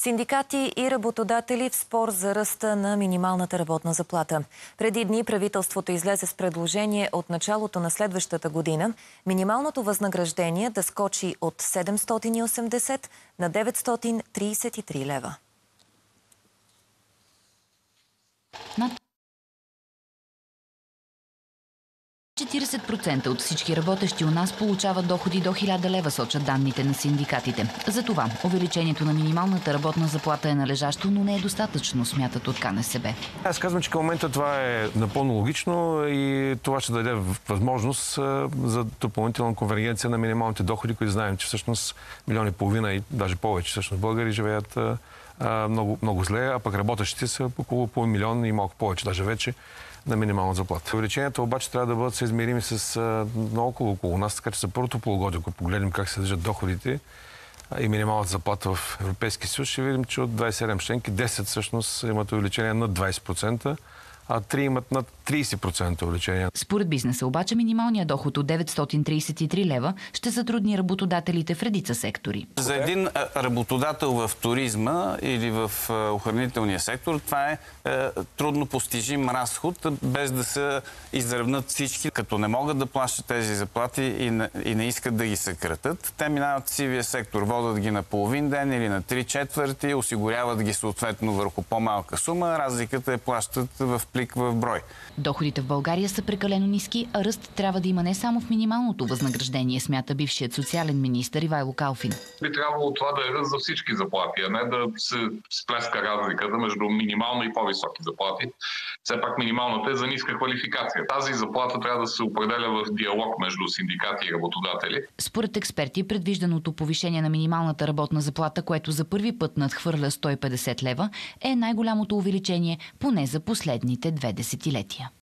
Синдикати и работодатели в спор за ръста на минималната работна заплата. Преди дни правителството излезе с предложение от началото на следващата година минималното възнаграждение да скочи от 780 на 933 лева. Над 40% от всички работещи у нас получават доходи до 1000 лева, сочат данните на синдикатите. Затова увеличението на минималната работна заплата е належащо, но не е достатъчно, смятат от КНСБ. Аз казвам, че към момента това е напълно логично и това ще даде възможност за допълнителна конвергенция на минималните доходи, които знаем, че всъщност 1,5 милиона и даже повече всъщност българи живеят много, много зле, а пък работещите са около половин милион и малко повече даже вече на минимална заплата. Увеличенията обаче трябва да бъдат съизмерими с много около нас, така че за първото полугодие, ако погледнем как се държат доходите и минималната заплата в Европейския съюз, ще видим, че от 27 членки 10 всъщност имат увеличение над 20%, а 3 имат над 30% увеличение. Според бизнеса обаче минималният доход от 933 лева ще затрудни работодателите в редица сектори. За един работодател в туризма или в охранителния сектор това е трудно постижим разход, без да се изравнат всички. Като не могат да плащат тези заплати и не искат да ги съкратят, те минават в сивия сектор, водят ги на половин ден или на 3/4, осигуряват ги съответно върху по-малка сума, разликата е плащат в плик в брой. Доходите в България са прекалено ниски, а ръст трябва да има не само в минималното възнаграждение, смята бившият социален министър Ивайло Калфин. Би трябвало това да е ръст за всички заплати, а не да се сплеска разликата между минимално и по-високи заплати. Все пак минималната е за ниска квалификация. Тази заплата трябва да се определя в диалог между синдикати и работодатели. Според експерти, предвижданото повишение на минималната работна заплата, което за първи път надхвърля 150 лева, е най-голямото увеличение поне за последните 2 десетилетия.